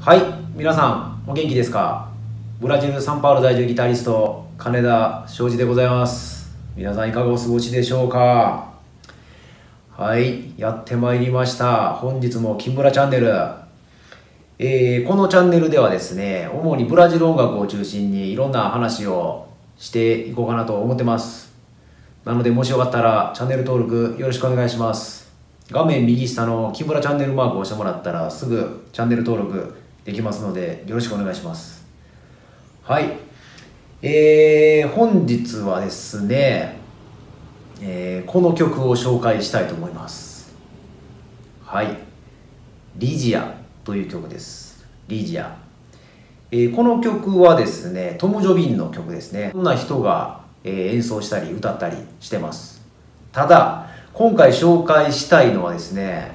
はい、皆さんお元気ですか？ブラジル・サンパウロ在住ギタリスト金田庄司でございます。皆さんいかがお過ごしでしょうか？はい、やってまいりました。本日も金村チャンネル。このチャンネルではですね、主にブラジル音楽を中心にいろんな話をしていこうかなと思ってます。なのでもしよかったらチャンネル登録よろしくお願いします。画面右下の金村チャンネルマークを押してもらったらすぐチャンネル登録できますのでよろしくお願いします。はい、本日はですね、この曲を紹介したいと思います。はい、リジアという曲です。リジア、この曲はですねトム・ジョビンの曲ですね。いろんな人が、演奏したり歌ったりしてます。ただ今回紹介したいのはですね、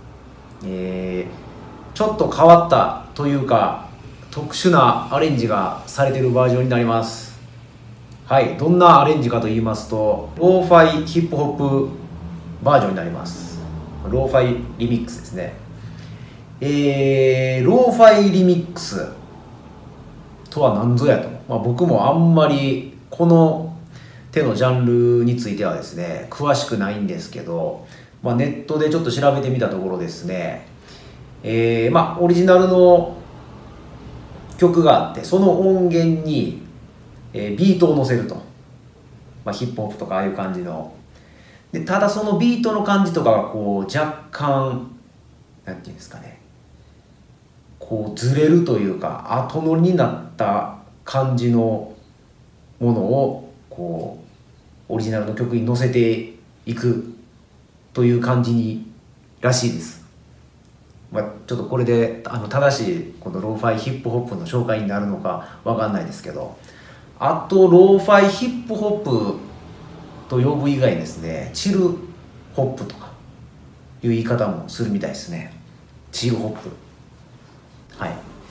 ちょっと変わったというか特殊なアレンジがされているバージョンになります。はい、どんなアレンジかと言いますとローファイヒップホップバージョンになります。ローファイリミックスですね。ローファイリミックスとは何ぞやと、僕もあんまりこの手のジャンルについてはですね詳しくないんですけど、ネットでちょっと調べてみたところですね、オリジナルの曲があってその音源に、ビートを乗せると、ヒップホップとかああいう感じので、ただそのビートの感じとかがこう若干なんていうんですかね、こうずれるというか後乗りになった感じのものをこうオリジナルの曲に乗せていくという感じにらしいです。ちょっとこれで正しいこのローファイヒップホップの紹介になるのかわかんないですけど、あとローファイヒップホップと呼ぶ以外にですねチルホップとかいう言い方もするみたいですね。チルホップ。はい。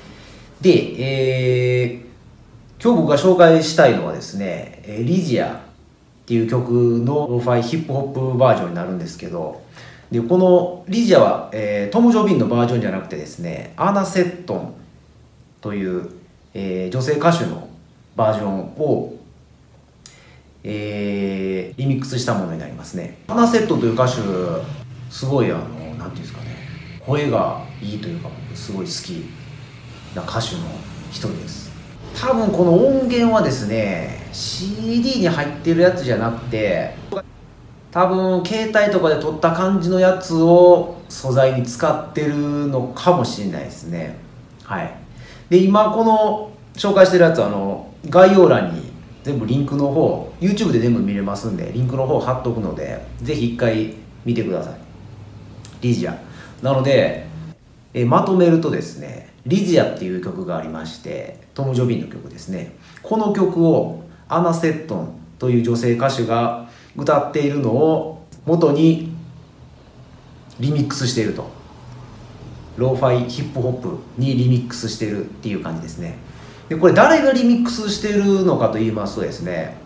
で、今日僕が紹介したいのはですねリジアっていう曲のローファイヒップホップバージョンになるんですけど、でこのリジアは、トム・ジョビンのバージョンじゃなくてですねアナ・セットンという、女性歌手のバージョンを、リミックスしたものになりますね。アナ・セットンという歌手すごいなんていうんですかね、声がいいというかすごい好きな歌手の一人です。多分この音源はですね CD に入ってるやつじゃなくて多分携帯とかで撮った感じのやつを素材に使ってるのかもしれないですね。はい。で今この紹介してるやつは概要欄に全部リンクの方 YouTube で全部見れますんでリンクの方貼っとくのでぜひ一回見てください。リジアなので、まとめるとですねリジアっていう曲がありましてトム・ジョビンの曲ですね。この曲をアナ・セットンという女性歌手が歌っているのを元にリミックスしていると、ローファイヒップホップにリミックスしているっていう感じですね。でこれ誰がリミックスしているのかと言いますとですね、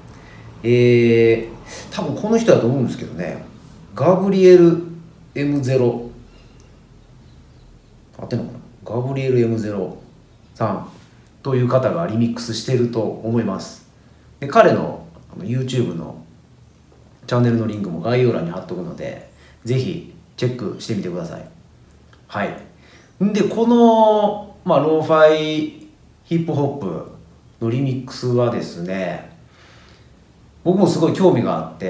多分この人だと思うんですけどね、ガブリエル M0 合ってんのかな、ガブリエル M0 さんという方がリミックスしていると思います。で彼のYouTube のチャンネルのリンクも概要欄に貼っとくのでぜひチェックしてみてください。はい。でこの、ローファイヒップホップのリミックスはですね僕もすごい興味があって、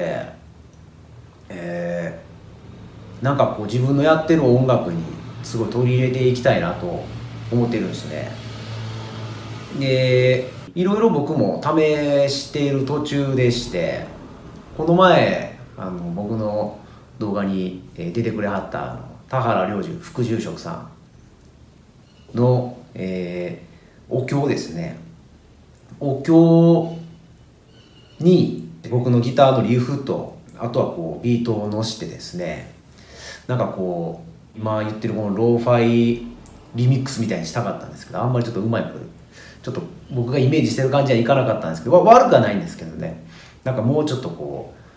なんかこう自分のやってる音楽にすごい取り入れていきたいなと思ってるんですね。でいろいろ僕も試している途中でして、この前僕の動画に出てくれはった田原良二副住職さんの、お経ですね、お経に僕のギターのリフとあとはこうビートを乗せてですね、なんかこう今言ってるこのローファイリミックスみたいにしたかったんですけど、あんまりちょっとうまいことちょっと僕がイメージしてる感じはいかなかったんですけど、悪くはないんですけどね、なんかもうちょっとこう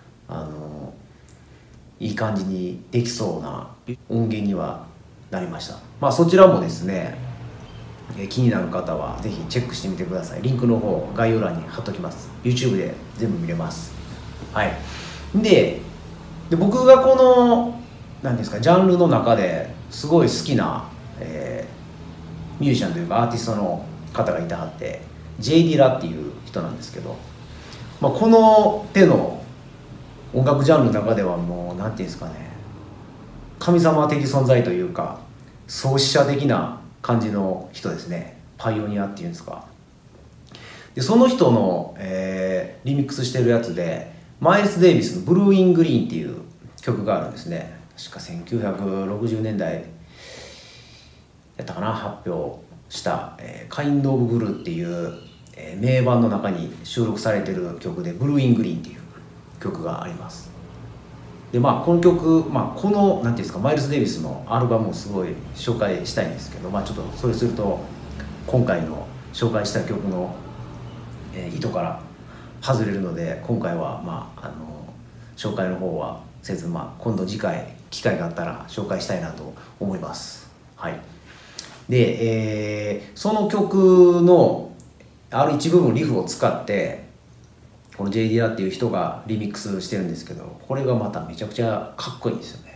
いい感じにできそうな音源にはなりました。そちらもですね気になる方はぜひチェックしてみてください。リンクの方概要欄に貼っときます。 YouTube で全部見れます。はい。で僕がこの何ですかジャンルの中ですごい好きな、ミュージシャンというかアーティストの方がいたはって J ディラっていう人なんですけど、この手の音楽ジャンルの中ではもう何ていうんですかね、神様的存在というか創始者的な感じの人ですね。パイオニアっていうんですか。でその人の、リミックスしてるやつでマイルス・デイビスの「ブルー・イン・グリーン」っていう曲があるんですね。確か1960年代やったかな、発表した「カインド・オブ・ブルー」っていう、名盤の中に収録されてる曲で「ブルー・イン・グリーン」っていう曲があります。でこの曲、この何ていうんですかマイルス・デイビスのアルバムをすごい紹介したいんですけど、ちょっとそれすると今回の紹介した曲の、意図から外れるので、今回は紹介の方はせず、今度次回機会があったら紹介したいなと思います。はい。で、その曲のある一部分リフを使ってこの J ディラっていう人がリミックスしてるんですけど、これがまためちゃくちゃかっこいいんですよね。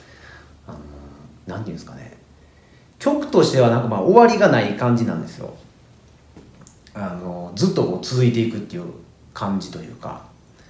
なんていうんですかね、曲としては終わりがない感じなんですよ。ずっとこう続いていくっていう感じというか、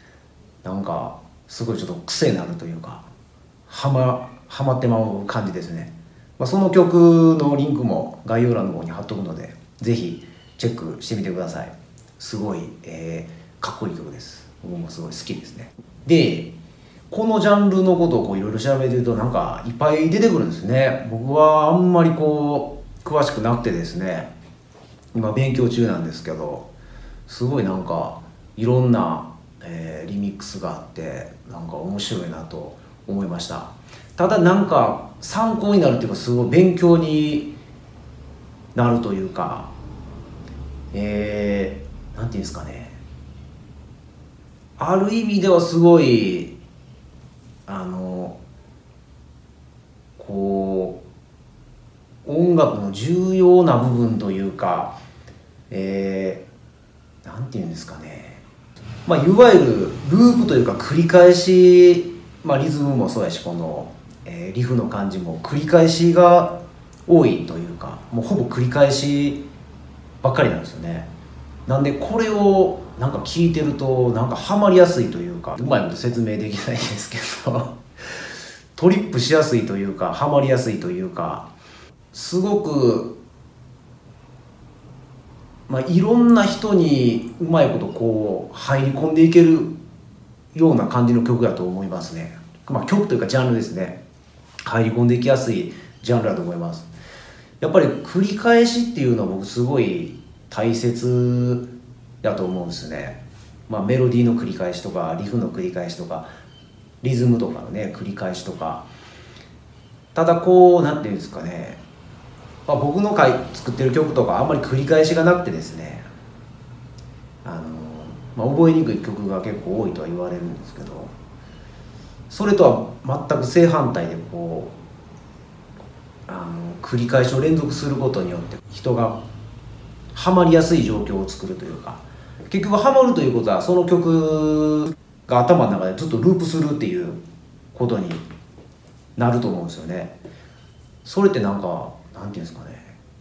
すごいちょっと癖になるというか、はまってまう感じですね。その曲のリンクも概要欄の方に貼っとくので、ぜひチェックしてみてください。すごい、かっこいい曲です。僕もすごい好きですね。でこのジャンルのことをいろいろ調べてるといっぱい出てくるんですね。僕はあんまり詳しくなくてですね、今勉強中なんですけど、すごいいろんな、リミックスがあって面白いなと思いました。ただ参考になるっていうか、すごい勉強になるというか、なんていうんですかね、ある意味ではすごい音楽の重要な部分というか、なんていうんですかね、いわゆるループというか繰り返し、リズムもそうやし、この、リフの感じも繰り返しが多いというか、もうほぼ繰り返しばっかりなんですよね。なんでこれを聞いてるとハマりやすいというか、うまいこと説明できないんですけどトリップしやすいというか、ハマりやすいというか、すごくいろんな人にうまいこと入り込んでいけるような感じの曲だと思いますね。曲というかジャンルですね。入り込んでいきやすいジャンルだと思います。やっぱり繰り返しっていうのは僕すごい大切だと思うんですね。メロディーの繰り返しとかリフの繰り返しとかリズムとかのね繰り返しとか、ただなんていうんですかね、僕の作ってる曲とかあんまり繰り返しがなくてですね、覚えにくい曲が結構多いとは言われるんですけど、それとは全く正反対で繰り返しを連続することによって人がハマりやすい状況を作るというか、結局ハマるということはその曲が頭の中でずっとループするっていうことになると思うんですよね。それってなんていうんですかね、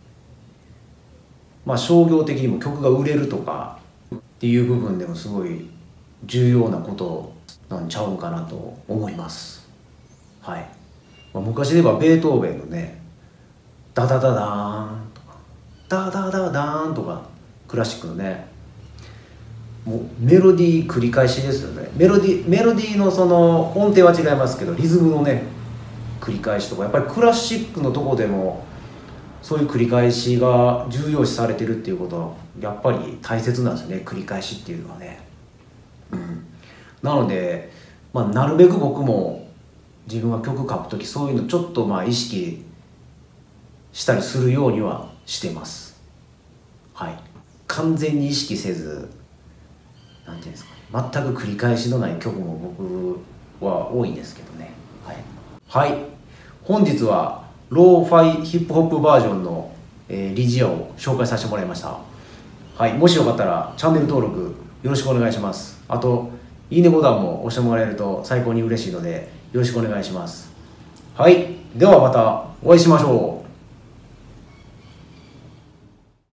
商業的にも曲が売れるとかっていう部分でもすごい重要なことなんちゃうんかなと思います。はい。昔で言えばベートーベンのね「ダダダダーン」とか「ダダダダーン」とか、クラシックのね、もうメロディー繰り返しですよね。メロディーのその音程は違いますけど、リズムのね繰り返しとか、やっぱりクラシックのとこでもそういう繰り返しが重要視されてるっていうことはやっぱり大切なんですよね、繰り返しっていうのはね。なので、なるべく僕も自分が曲書くときそういうのちょっと意識したりするようにはしてます。はい。完全に意識せず、なんていうんですかね、全く繰り返しのない曲も僕は多いんですけどね。はい。はい。本日はローファイヒップホップバージョンのリジアを紹介させてもらいました。はい、もしよかったらチャンネル登録よろしくお願いします。あといいねボタンも押してもらえると最高に嬉しいのでよろしくお願いします。はい、ではまたお会いしましょう。